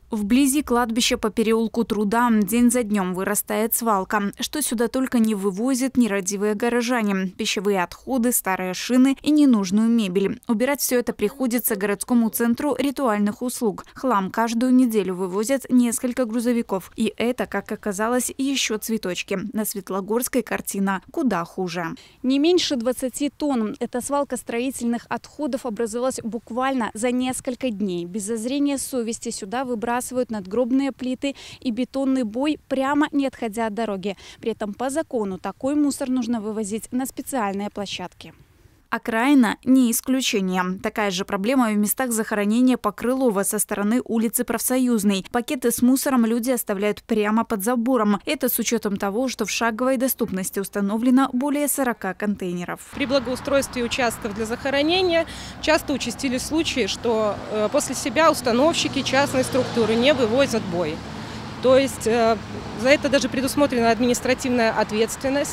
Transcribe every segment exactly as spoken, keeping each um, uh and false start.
Вблизи кладбища по переулку Труда день за днем вырастает свалка. Что сюда только не вывозят нерадивые горожане. Пищевые отходы, старые шины и ненужную мебель. Убирать все это приходится городскому центру ритуальных услуг. Хлам каждую неделю вывозят несколько грузовиков. И это, как оказалось, еще цветочки. На Светлогорской картина куда хуже. Не меньше двадцати тонн. Эта свалка строительных отходов образовалась буквально за несколько дней. Без зазрения совести сюда выбрасывают надгробные плиты и бетонный бой, прямо не отходя от дороги. При этом по закону такой мусор нужно вывозить на специальные площадки. Окраина не исключение. Такая же проблема в местах захоронения по Крылова со стороны улицы Профсоюзной. Пакеты с мусором люди оставляют прямо под забором. Это с учетом того, что в шаговой доступности установлено более сорока контейнеров. При благоустройстве участков для захоронения часто участились случаи, что после себя установщики частной структуры не вывозят бой. То есть за это даже предусмотрена административная ответственность.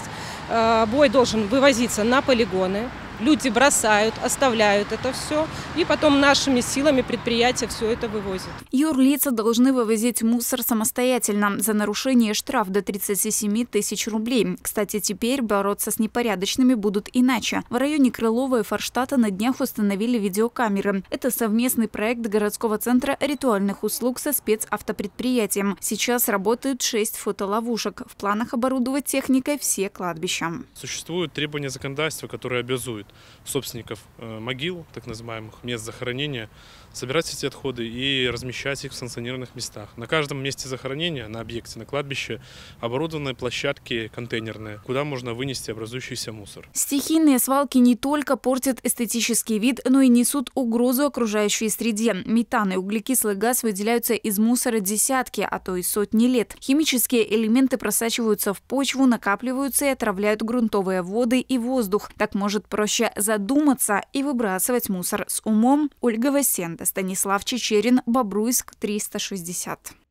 Бой должен вывозиться на полигоны. Люди бросают, оставляют это все, и потом нашими силами предприятия все это вывозят. Юрлица должны вывозить мусор самостоятельно. За нарушение штраф до тридцати семи тысяч рублей. Кстати, теперь бороться с непорядочными будут иначе. В районе Крылова и Форштата на днях установили видеокамеры. Это совместный проект городского центра ритуальных услуг со спецавтопредприятием. Сейчас работают шесть фотоловушек. В планах оборудовать техникой все кладбища. Существуют требования законодательства, которые обязуют собственников могил, так называемых мест захоронения, собирать эти отходы и размещать их в санкционированных местах. На каждом месте захоронения, на объекте, на кладбище оборудованы площадки контейнерные, куда можно вынести образующийся мусор. Стихийные свалки не только портят эстетический вид, но и несут угрозу окружающей среде. Метан и углекислый газ выделяются из мусора десятки, а то и сотни лет. Химические элементы просачиваются в почву, накапливаются и отравляют грунтовые воды и воздух. Так может проще задуматься и выбрасывать мусор с умом. Ольга Васенда, Станислав Чечерин, Бобруйск, триста шестьдесят.